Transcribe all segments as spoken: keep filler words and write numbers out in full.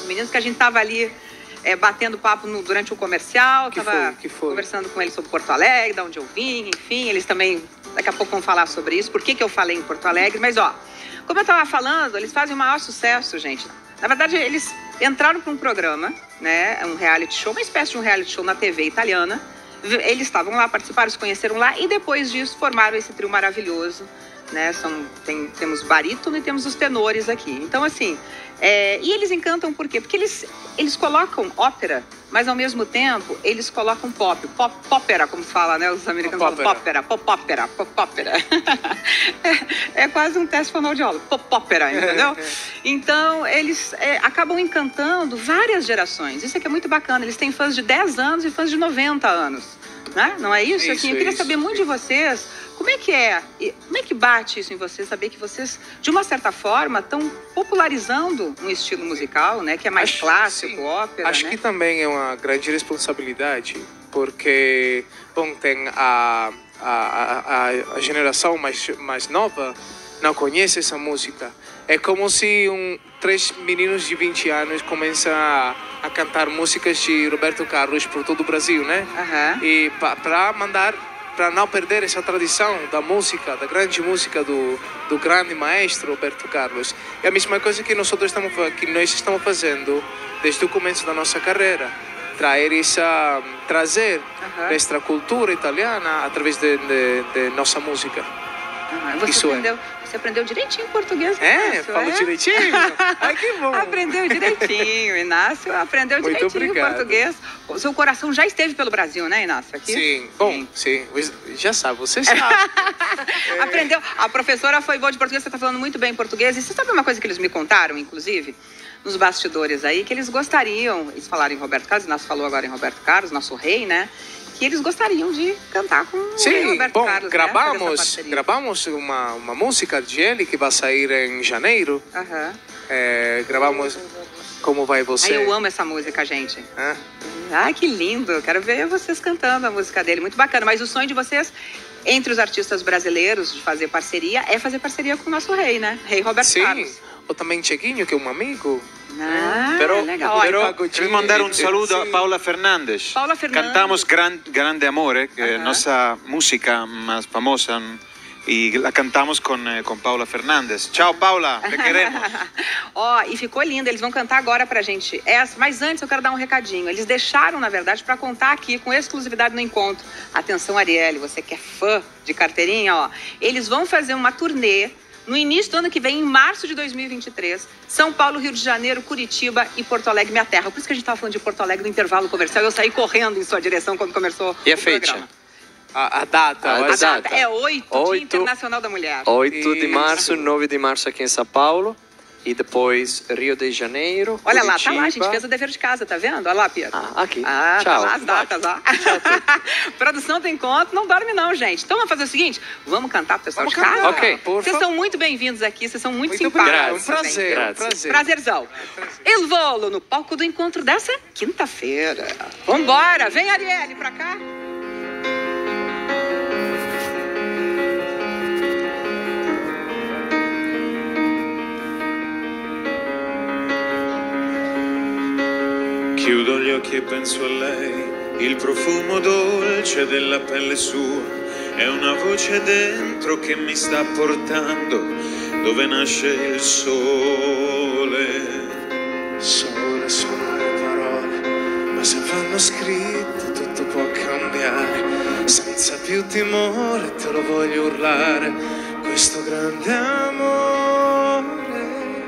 meninos, que a gente estava ali é, batendo papo no, durante o comercial, estava foi? conversando com eles sobre Porto Alegre, de onde eu vim, enfim, eles também, daqui a pouco vão falar sobre isso, por que que eu falei em Porto Alegre, mas ó, como eu estava falando, eles fazem o maior sucesso, gente. Na verdade, eles entraram para um programa, né, um reality show, uma espécie de um reality show na T V italiana. Eles estavam lá, participaram, se conheceram lá e depois disso formaram esse trio maravilhoso, né? São, tem, temos barítono e temos os tenores aqui. Então, assim, é, e eles encantam por quê? Porque eles, eles colocam ópera, mas ao mesmo tempo eles colocam pop, pop, popera, como fala, né? Os americanos falam popera, popópera, popópera. é, é quase um teste fonoaudiólogo, popópera, entendeu? Então, eles é, acabam encantando várias gerações. Isso aqui é muito bacana. Eles têm fãs de dez anos e fãs de noventa anos. Né? Não é isso? isso assim, eu queria isso. saber muito de vocês, como é que é, como é que bate isso em vocês, saber que vocês, de uma certa forma, estão popularizando um estilo musical, né? Que é mais acho, clássico, sim. ópera, Acho né? que também é uma grande responsabilidade, porque, bom, tem a, a, a, a geração mais, mais nova não conhece essa música. É como se um, três meninos de vinte anos começam a, a cantar músicas de Roberto Carlos por todo o Brasil, né? Uhum. E para mandar, para não perder essa tradição da música, da grande música do, do grande maestro Roberto Carlos. É a mesma coisa que nós estamos, que nós estamos fazendo desde o começo da nossa carreira. Trazer essa, trazer uhum. esta cultura italiana através de, de, de nossa música. Uhum. Você Isso aprendeu, é. Você aprendeu direitinho português, É, Inácio, falo é? direitinho. Ai, que bom. Aprendeu direitinho, Inácio. Aprendeu Muito direitinho obrigado. português. O seu coração já esteve pelo Brasil, né, Inácio? Aqui? Sim, bom, sim. sim. Já sabe, você sabe. é. Aprendeu. A professora foi boa de português, você está falando muito bem português. E você sabe uma coisa que eles me contaram, inclusive, nos bastidores aí, que eles gostariam, eles falaram em Roberto Carlos, Inácio falou agora em Roberto Carlos, nosso rei, né? Que eles gostariam de cantar com o Sim, rei Roberto bom, Carlos, gravamos, né? gravamos uma, uma música de ele que vai sair em janeiro. Uhum. É, gravamos Como Vai Você. Ai, eu amo essa música, gente. É? Ai, que lindo. Eu quero ver vocês cantando a música dele. Muito bacana. Mas o sonho de vocês, entre os artistas brasileiros, de fazer parceria, é fazer parceria com o nosso rei, né? Rei Roberto Sim. Carlos. Ou também Chequinho, que é um amigo. Ah, Pero, legal. pero Olha, quero mandar um saludo Sim. a Paula Fernandes. Paula Fernandes. Cantamos gran, Grande Amore, que é Ajá. nossa música mais famosa, e la cantamos com, com Paula Fernandes. Tchau, Paula, te queremos. Ó, e ficou lindo, eles vão cantar agora pra gente. Essa, mas antes eu quero dar um recadinho. Eles deixaram, na verdade, pra contar aqui com exclusividade no encontro. Atenção, Arielle, você que é fã de carteirinha, ó. Eles vão fazer uma turnê no início do ano que vem, em março de dois mil e vinte e três, São Paulo, Rio de Janeiro, Curitiba e Porto Alegre, minha terra. Por isso que a gente estava falando de Porto Alegre no intervalo comercial. Eu saí correndo em sua direção quando começou E a o fecha? programa. A, a data. A vai A ser- data é oito, Dia Oito. Internacional da Mulher. oito de Isso. março, nove de março aqui em São Paulo. E depois Rio de Janeiro, Olha lá, tá lá, a Curitiba. gente fez o dever de casa, tá vendo? Olha lá, Pedro. Ah, aqui. Ah, Tchau. tá lá as datas, ó. Produção do encontro, não dorme não, gente. Então vamos fazer o seguinte, vamos cantar pro pessoal Vamos de casa? cantar, Ok. por Vocês favor. são muito bem-vindos aqui, vocês são muito, Muito simpáticos. obrigado. Um Graças. prazer, um Graças. prazer. Prazerzão. Il Volo no palco do encontro dessa quinta-feira. Vambora, vem Arielle pra cá. Chiudo gli occhi e penso a lei, il profumo dolce della pelle sua, è una voce dentro che mi sta portando dove nasce il sole. Sole sono le parole, ma se vanno scritte tutto può cambiare. Senza più timore te lo voglio urlare, questo grande amore,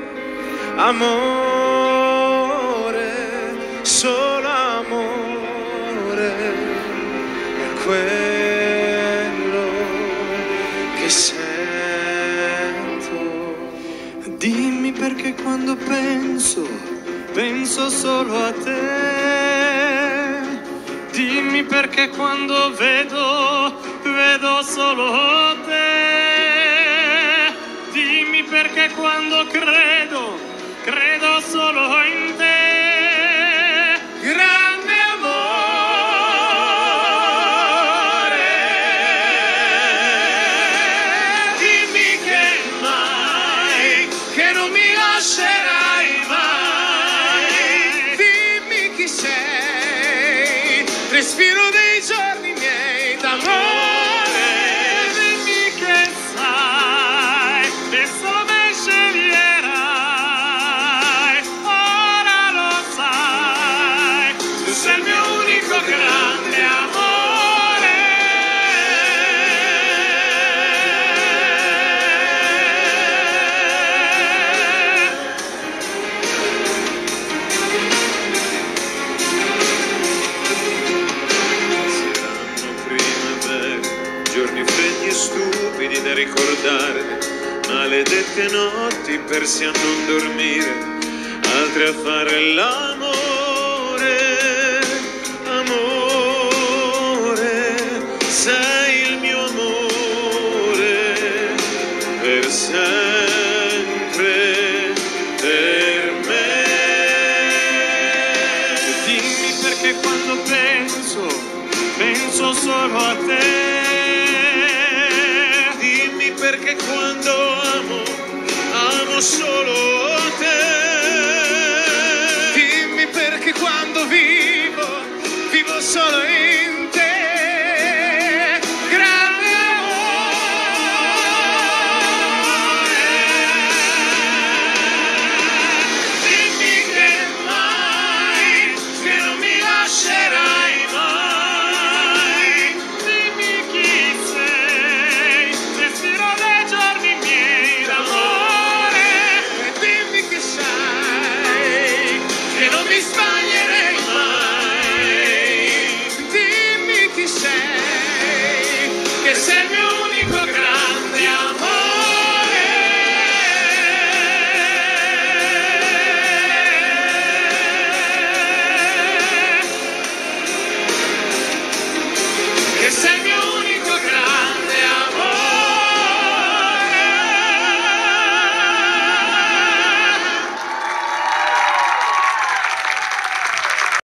amore, solo amore, è quello che sento. Dimmi perché quando penso, penso solo a te. Dimmi perché quando vedo, vedo solo te. Dimmi perché quando credo, credo solo in te. Grande amore, dimmi che mai, che non mi lascerai mai. ricordare maledette notti persi a non dormire, altri a fare l'amore, amore, sei il mio amore, per sempre, per me. Dimmi perché quando penso, penso solo a te. Dimmi perché quando amo, amo solo